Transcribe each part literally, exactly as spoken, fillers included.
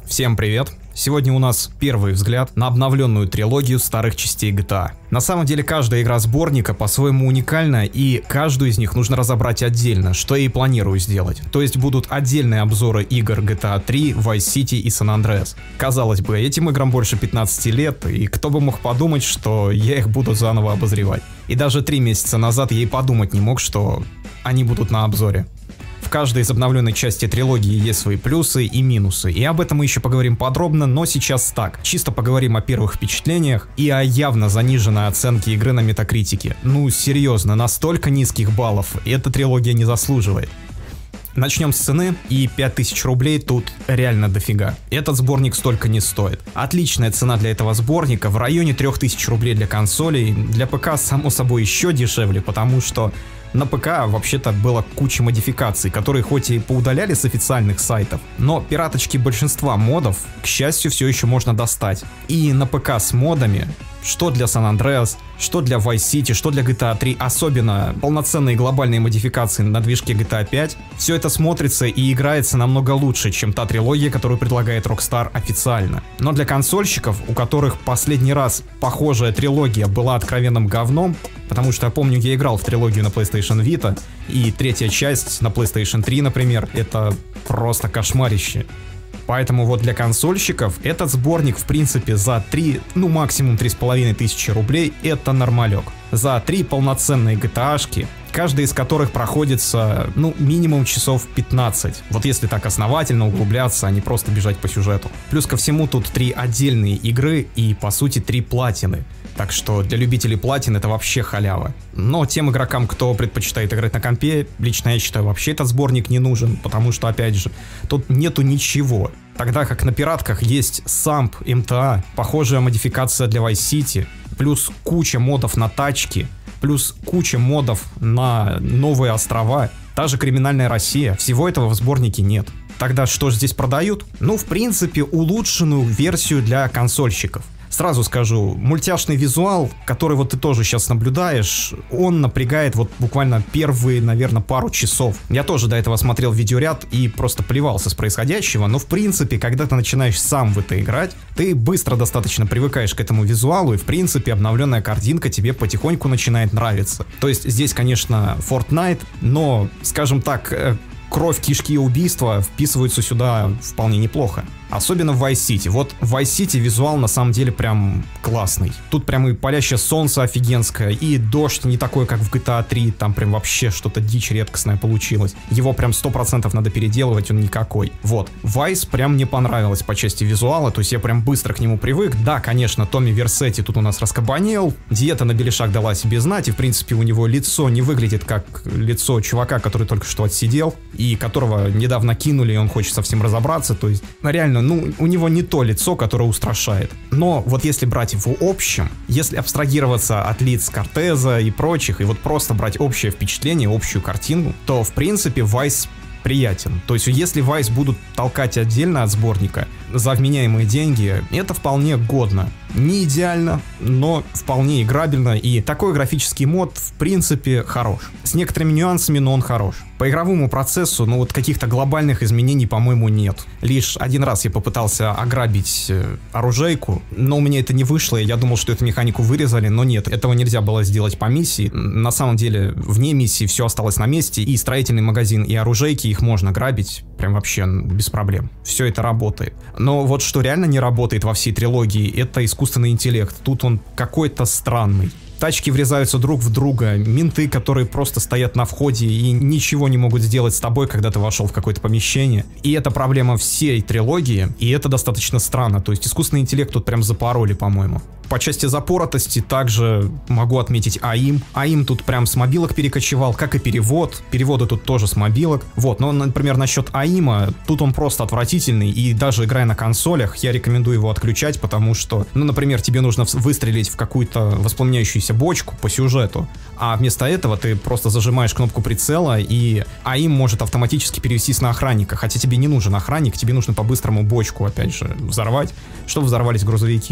Всем привет! Сегодня у нас первый взгляд на обновленную трилогию старых частей джи ти эй. На самом деле каждая игра сборника по-своему уникальна, и каждую из них нужно разобрать отдельно, что я и планирую сделать. То есть будут отдельные обзоры игр джи ти эй три, Vice City и San Andreas. Казалось бы, этим играм больше пятнадцати лет, и кто бы мог подумать, что я их буду заново обозревать. И даже три месяца назад я и подумать не мог, что они будут на обзоре. В каждой из обновленной части трилогии есть свои плюсы и минусы, и об этом мы еще поговорим подробно, но сейчас так, чисто поговорим о первых впечатлениях и о явно заниженной оценке игры на Метакритике. Ну серьезно, настолько низких баллов эта трилогия не заслуживает. Начнем с цены, и пять тысяч рублей тут реально дофига. Этот сборник столько не стоит. Отличная цена для этого сборника, в районе трёх тысяч рублей для консолей, для ПК само собой еще дешевле, потому что на ПК вообще-то было куча модификаций, которые хоть и поудаляли с официальных сайтов, но пираточки большинства модов, к счастью, все еще можно достать. И на ПК с модами, что для San Andreas, что для Vice City, что для джи ти эй три, особенно полноценные глобальные модификации на движке джи ти эй пять, все это смотрится и играется намного лучше, чем та трилогия, которую предлагает Rockstar официально. Но для консольщиков, у которых последний раз похожая трилогия была откровенным говном, потому что я помню, я играл в трилогию на PlayStation Vita, и третья часть на PlayStation три, например, это просто кошмарище. Поэтому вот для консольщиков этот сборник в принципе за три, ну максимум три с половиной тысячи рублей это нормалек. За три полноценные джи ти эй-шки, каждая из которых проходится, ну, минимум часов пятнадцать. Вот если так основательно углубляться, а не просто бежать по сюжету. Плюс ко всему тут три отдельные игры и, по сути, три платины. Так что для любителей платин это вообще халява. Но тем игрокам, кто предпочитает играть на компе, лично я считаю, вообще этот сборник не нужен, потому что, опять же, тут нету ничего. Тогда как на пиратках есть самп, эм тэ а, похожая модификация для Vice City, плюс куча модов на тачки, плюс куча модов на новые острова, та же Криминальная Россия, всего этого в сборнике нет. Тогда что же здесь продают? Ну, в принципе, улучшенную версию для консольщиков. Сразу скажу, мультяшный визуал, который вот ты тоже сейчас наблюдаешь, он напрягает вот буквально первые, наверное, пару часов. Я тоже до этого смотрел видеоряд и просто плевался с происходящего, но в принципе, когда ты начинаешь сам в это играть, ты быстро достаточно привыкаешь к этому визуалу, и в принципе обновленная картинка тебе потихоньку начинает нравиться. То есть здесь, конечно, Fortnite, но, скажем так, кровь, кишки и убийства вписываются сюда вполне неплохо. Особенно в Vice City. Вот в Vice City визуал на самом деле прям классный. Тут прям и палящее солнце офигенское, и дождь не такой, как в джи ти эй три, там прям вообще что-то дичь редкостное получилось. Его прям сто процентов надо переделывать, он никакой. Вот. Vice прям мне понравилось по части визуала, то есть я прям быстро к нему привык. Да, конечно, Томми Версетти тут у нас раскабанел, диета на беляшах дала себе знать, и в принципе у него лицо не выглядит как лицо чувака, который только что отсидел, и которого недавно кинули, и он хочет совсем разобраться, то есть реально, ну, у него не то лицо, которое устрашает. Но вот если брать в общем, если абстрагироваться от лиц Кортеза и прочих, и вот просто брать общее впечатление, общую картину, то в принципе Vice приятен. То есть если Vice будут толкать отдельно от сборника за вменяемые деньги, это вполне годно. Не идеально, но вполне играбельно, и такой графический мод в принципе хорош. С некоторыми нюансами, но он хорош. По игровому процессу, ну вот каких-то глобальных изменений, по-моему, нет. Лишь один раз я попытался ограбить э, оружейку, но у меня это не вышло, и я думал, что эту механику вырезали, но нет, этого нельзя было сделать по миссии. На самом деле, вне миссии все осталось на месте, и строительный магазин, и оружейки, их можно грабить прям вообще без проблем. Все это работает. Но вот что реально не работает во всей трилогии, это искусственный интеллект. Тут он какой-то странный. Тачки врезаются друг в друга, менты, которые просто стоят на входе и ничего не могут сделать с тобой, когда ты вошел в какое-то помещение. И это проблема всей трилогии, и это достаточно странно. То есть искусственный интеллект тут прям запороли, по-моему. По части запоротости также могу отметить АИМ. АИМ тут прям с мобилок перекочевал, как и перевод. Переводы тут тоже с мобилок. Вот, но, например, насчет АИМа, тут он просто отвратительный, и даже играя на консолях, я рекомендую его отключать, потому что, ну, например, тебе нужно выстрелить в какую-то воспламеняющуюся бочку по сюжету, а вместо этого ты просто зажимаешь кнопку прицела, и АИМ может автоматически перевестись на охранника, хотя тебе не нужен охранник, тебе нужно по-быстрому бочку, опять же, взорвать, чтобы взорвались грузовики.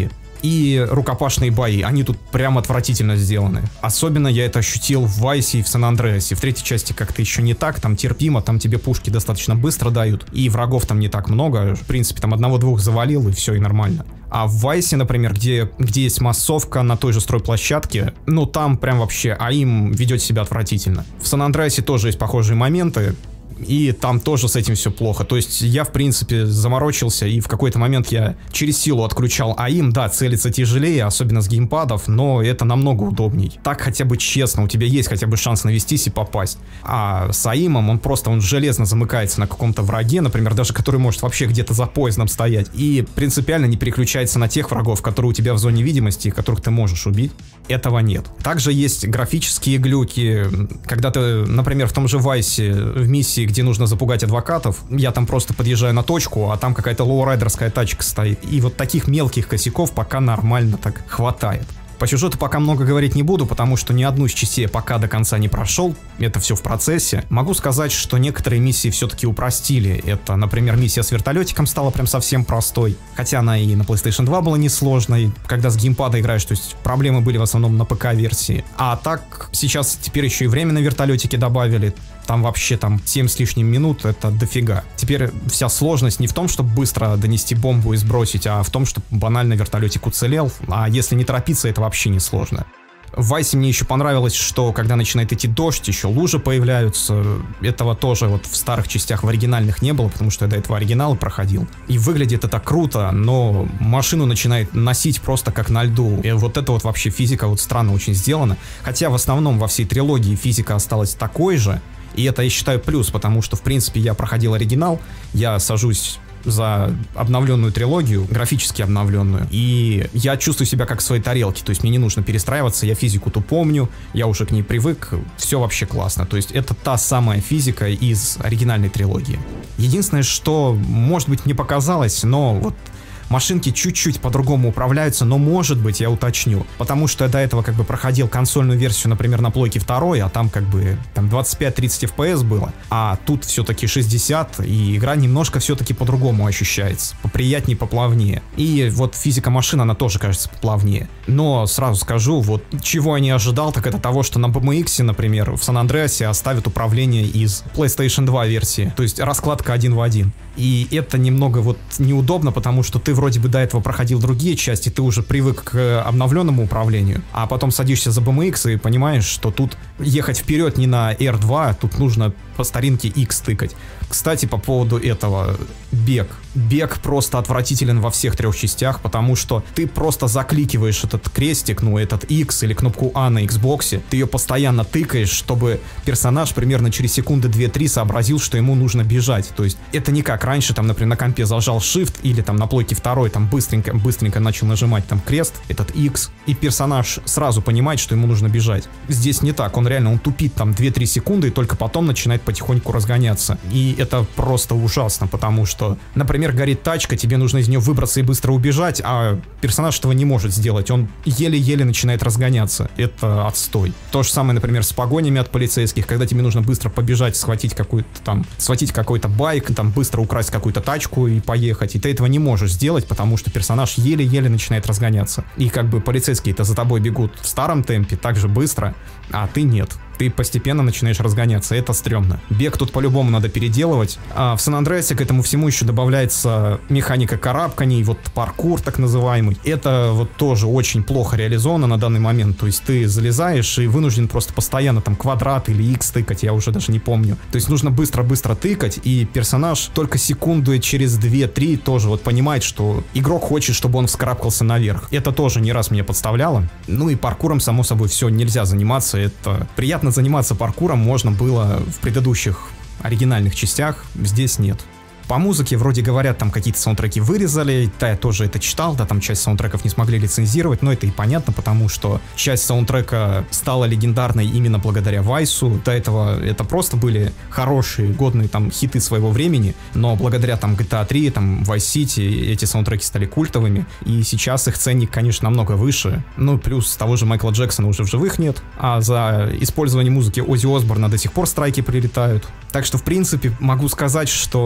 И рукопашные бои, они тут прям отвратительно сделаны. Особенно я это ощутил в Вайсе и в Сан-Андреасе. В третьей части как-то еще не так, там терпимо, там тебе пушки достаточно быстро дают, и врагов там не так много. В принципе, там одного-двух завалил, и все, и нормально. А в Вайсе, например, где, где есть массовка на той же стройплощадке, ну там прям вообще АИМ ведет себя отвратительно. В Сан-Андреасе тоже есть похожие моменты, и там тоже с этим все плохо. То есть я, в принципе, заморочился, и в какой-то момент я через силу отключал АИМ. Да, целиться тяжелее, особенно с геймпадов, но это намного удобней. Так хотя бы честно, у тебя есть хотя бы шанс навестись и попасть. А с АИМом он просто, он железно замыкается на каком-то враге, например, даже который может вообще где-то за поездом стоять, и принципиально не переключается на тех врагов, которые у тебя в зоне видимости, которых ты можешь убить. Этого нет. Также есть графические глюки, когда ты, например, в том же Вайсе в миссии, где нужно запугать адвокатов, я там просто подъезжаю на точку, а там какая-то лоурайдерская тачка стоит. И вот таких мелких косяков пока нормально так хватает. По сюжету пока много говорить не буду, потому что ни одну из частей я пока до конца не прошел, это все в процессе. Могу сказать, что некоторые миссии все-таки упростили. Это, например, миссия с вертолетиком стала прям совсем простой, хотя она и на PlayStation два была несложной, когда с геймпада играешь, то есть проблемы были в основном на ПК-версии. А так, сейчас теперь еще и время на вертолетике добавили. Там вообще там семь с лишним минут, это дофига. Теперь вся сложность не в том, чтобы быстро донести бомбу и сбросить, а в том, чтобы банально вертолетик уцелел. А если не торопиться, это вообще не сложно. В Вайсе мне еще понравилось, что когда начинает идти дождь, еще лужи появляются. Этого тоже вот в старых частях в оригинальных не было, потому что я до этого оригинал проходил. И выглядит это круто, но машину начинает носить просто как на льду. И вот это вот вообще физика вот странно очень сделана. Хотя в основном во всей трилогии физика осталась такой же. И это, я считаю, плюс, потому что, в принципе, я проходил оригинал, я сажусь за обновленную трилогию, графически обновленную, и я чувствую себя как в своей тарелке, то есть мне не нужно перестраиваться, я физику-то помню, я уже к ней привык, все вообще классно, то есть это та самая физика из оригинальной трилогии. Единственное, что, может быть, мне показалось, но вот машинки чуть-чуть по-другому управляются, но может быть, я уточню. Потому что я до этого как бы проходил консольную версию, например, на плойке два, а там как бы там двадцать пять тридцать эф пи эс было. А тут все-таки шестьдесят, и игра немножко все-таки по-другому ощущается. Поприятнее, поплавнее. И вот физика машин, она тоже кажется поплавнее. Но сразу скажу, вот чего я не ожидал, так это того, что на би эм икс, например, в Сан-Андреасе оставят управление из PlayStation два версии. То есть раскладка один в один. И это немного вот неудобно, потому что ты вроде бы до этого проходил другие части, ты уже привык к обновленному управлению, а потом садишься за би эм икс и понимаешь, что тут ехать вперед не на эр два, тут нужно по старинке X тыкать. Кстати, по поводу этого, бег. Бег просто отвратителен во всех трех частях, потому что ты просто закликиваешь этот крестик, ну этот X или кнопку А на Xbox, ты ее постоянно тыкаешь, чтобы персонаж примерно через секунды две-три сообразил, что ему нужно бежать. То есть это не как раньше, там, например, на компе зажал Shift или там на плойке второй, там быстренько, быстренько начал нажимать там крест, этот X, и персонаж сразу понимает, что ему нужно бежать. Здесь не так, он реально, он тупит там две-три секунды и только потом начинает потихоньку разгоняться. И это просто ужасно, потому что, например, горит тачка, тебе нужно из нее выбраться и быстро убежать, а персонаж этого не может сделать, он еле-еле начинает разгоняться. Это отстой. То же самое, например, с погонями от полицейских, когда тебе нужно быстро побежать, схватить какую-то там, схватить какой-то байк, там быстро украсть какую-то тачку и поехать, и ты этого не можешь сделать, потому что персонаж еле-еле начинает разгоняться. И как бы полицейские-то за тобой бегут в старом темпе, так же быстро, а ты нет. Ты постепенно начинаешь разгоняться, это стрёмно. Бег тут по-любому надо переделывать. А в Сан-Андреасе к этому всему еще добавляется механика карабканий, вот паркур так называемый. Это вот тоже очень плохо реализовано на данный момент. То есть ты залезаешь и вынужден просто постоянно там квадрат или X тыкать, я уже даже не помню. То есть нужно быстро-быстро тыкать, и персонаж только секунду через две-три тоже вот понимает, что игрок хочет, чтобы он вскарабкался наверх. Это тоже не раз меня подставляло. Ну и паркуром, само собой, все, нельзя заниматься. Это приятно заниматься паркуром можно было в предыдущих оригинальных частях, здесь нет. По музыке вроде говорят, там какие-то саундтреки вырезали, да, я тоже это читал, да, там часть саундтреков не смогли лицензировать, но это и понятно, потому что часть саунтрека стала легендарной именно благодаря Вайсу. До этого это просто были хорошие, годные там хиты своего времени, но благодаря там джи ти эй три, там Vice City эти саундтреки стали культовыми, и сейчас их ценник, конечно, намного выше. Ну, плюс того же Майкла Джексона уже в живых нет, а за использование музыки Оззи Осборна до сих пор страйки прилетают. Так что, в принципе, могу сказать, что нехватку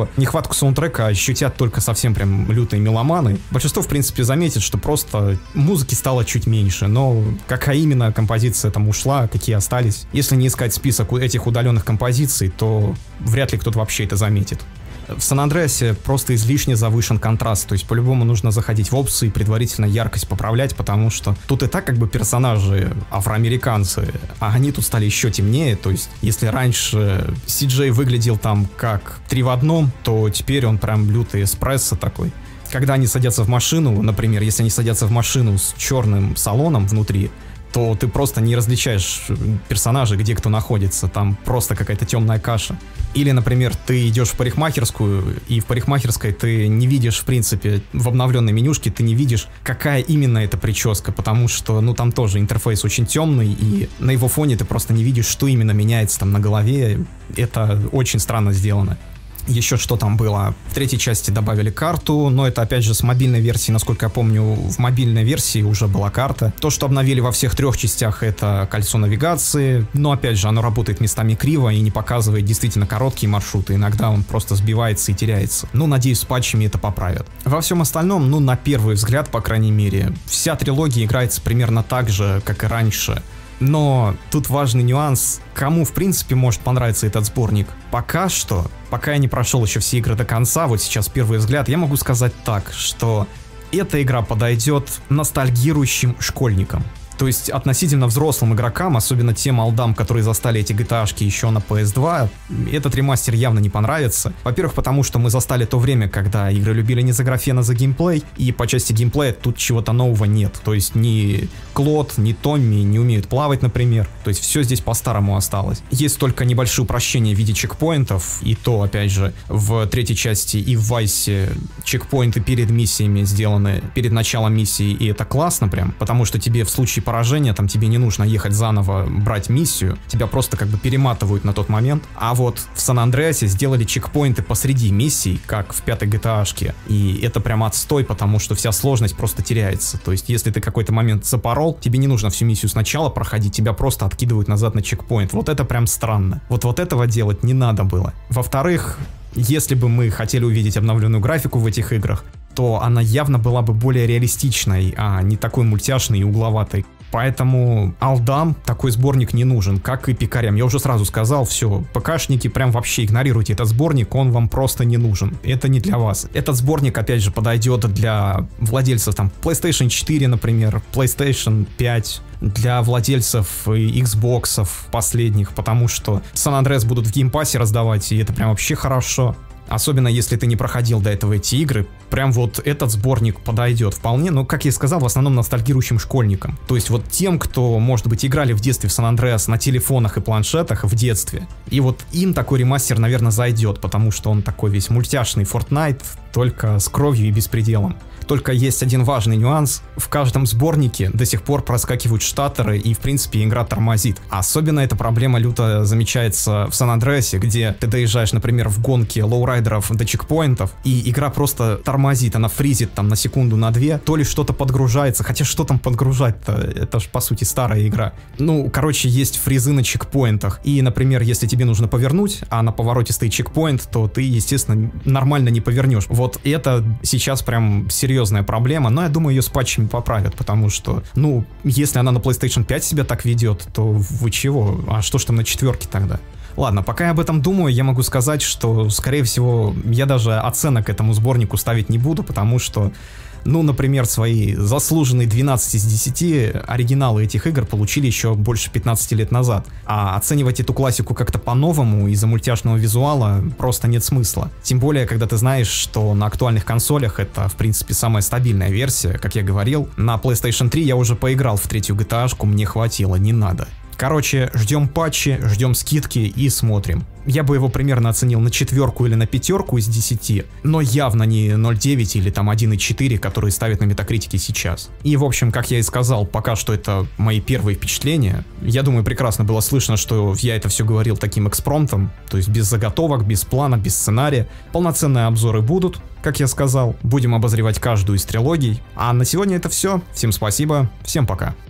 нехватку саундтрека ощутят только совсем прям лютые меломаны. Большинство, в принципе, заметит, что просто музыки стало чуть меньше, но какая именно композиция там ушла, какие остались. Если не искать список этих удаленных композиций, то вряд ли кто-то вообще это заметит. В Сан-Андреасе просто излишне завышен контраст, то есть по-любому нужно заходить в опции и предварительно яркость поправлять, потому что тут и так как бы персонажи афроамериканцы, а они тут стали еще темнее, то есть если раньше Си Джей выглядел там как три в одном, то теперь он прям лютый эспрессо такой. Когда они садятся в машину, например, если они садятся в машину с черным салоном внутри, то ты просто не различаешь персонажей, где кто находится, там просто какая-то темная каша. Или, например, ты идешь в парикмахерскую, и в парикмахерской ты не видишь, в принципе, в обновленной менюшке ты не видишь, какая именно эта прическа, потому что, ну, там тоже интерфейс очень темный, и на его фоне ты просто не видишь, что именно меняется там на голове. Это очень странно сделано. Еще что там было? В третьей части добавили карту, но это опять же с мобильной версии, насколько я помню, в мобильной версии уже была карта. То, что обновили во всех трех частях, это кольцо навигации, но опять же оно работает местами криво и не показывает действительно короткие маршруты, иногда он просто сбивается и теряется. Ну, надеюсь, с патчами это поправят. Во всем остальном, ну, на первый взгляд, по крайней мере, вся трилогия играется примерно так же, как и раньше. Но тут важный нюанс, кому в принципе может понравиться этот сборник. Пока что, пока я не прошел еще все игры до конца, вот сейчас первый взгляд, я могу сказать так, что эта игра подойдет ностальгирующим школьникам. То есть относительно взрослым игрокам, особенно тем олдам, которые застали эти джи ти эй-шки еще на пи эс два, этот ремастер явно не понравится. Во-первых, потому что мы застали то время, когда игры любили не за графен, а за геймплей, и по части геймплея тут чего-то нового нет. То есть ни Клод, ни Томми не умеют плавать, например. То есть все здесь по-старому осталось. Есть только небольшие упрощения в виде чекпоинтов, и то, опять же, в третьей части и в Вайсе чекпоинты перед миссиями сделаны, перед началом миссии, и это классно прям, потому что тебе в случае поражения, там тебе не нужно ехать заново брать миссию, тебя просто как бы перематывают на тот момент. А вот в Сан-Андреасе сделали чекпоинты посреди миссий, как в пятой джи ти эй-шке, и это прям отстой, потому что вся сложность просто теряется. То есть если ты какой-то момент запорол, тебе не нужно всю миссию сначала проходить, тебя просто откидывают назад на чекпоинт. Вот это прям странно. Вот вот этого делать не надо было. Во-вторых, если бы мы хотели увидеть обновленную графику в этих играх, то она явно была бы более реалистичной, а не такой мультяшной и угловатой. Поэтому алдам такой сборник не нужен, как и пикарям. Я уже сразу сказал, все, ПКшники прям вообще игнорируйте этот сборник, он вам просто не нужен. Это не для вас. Этот сборник, опять же, подойдет для владельцев там PlayStation четыре, например, PlayStation пять, для владельцев Xbox последних, потому что San Andreas будут в геймпассе раздавать, и это прям вообще хорошо. Особенно если ты не проходил до этого эти игры, прям вот этот сборник подойдет вполне, но, как я и сказал, в основном ностальгирующим школьникам. То есть вот тем, кто, может быть, играли в детстве в San Andreas на телефонах и планшетах в детстве. И вот им такой ремастер, наверное, зайдет, потому что он такой весь мультяшный Fortnite, только с кровью и беспределом. Только есть один важный нюанс. В каждом сборнике до сих пор проскакивают штаттеры, и, в принципе, игра тормозит. Особенно эта проблема люто замечается в Сан-Андреасе, где ты доезжаешь, например, в гонке лоурайдеров до чекпоинтов, и игра просто тормозит, она фризит там на секунду, на две, то ли что-то подгружается, хотя что там подгружать-то? Это ж, по сути, старая игра. Ну, короче, есть фризы на чекпоинтах, и, например, если тебе нужно повернуть, а на повороте стоит чекпоинт, то ты, естественно, нормально не повернешь. Вот это сейчас прям серьезно проблема, но я думаю, ее с патчами поправят, потому что, ну, если она на PlayStation пять себя так ведет, то вы чего? А что ж там на четверке тогда? Ладно, пока я об этом думаю, я могу сказать, что, скорее всего, я даже оценок этому сборнику ставить не буду, потому что, ну, например, свои заслуженные двенадцать из десяти оригиналы этих игр получили еще больше пятнадцати лет назад. А оценивать эту классику как-то по-новому из-за мультяшного визуала просто нет смысла. Тем более, когда ты знаешь, что на актуальных консолях это, в принципе, самая стабильная версия, как я говорил. На PlayStation три я уже поиграл в третью джи ти эй-шку, мне хватило, не надо. Короче, ждем патчи, ждем скидки и смотрим. Я бы его примерно оценил на четверку или на пятерку из десяти, но явно не ноль целых девять или там один целых четыре, которые ставят на Метакритике сейчас. И в общем, как я и сказал, пока что это мои первые впечатления. Я думаю, прекрасно было слышно, что я это все говорил таким экспромтом, то есть без заготовок, без плана, без сценария. Полноценные обзоры будут, как я сказал, будем обозревать каждую из трилогий. А на сегодня это все. Всем спасибо, всем пока.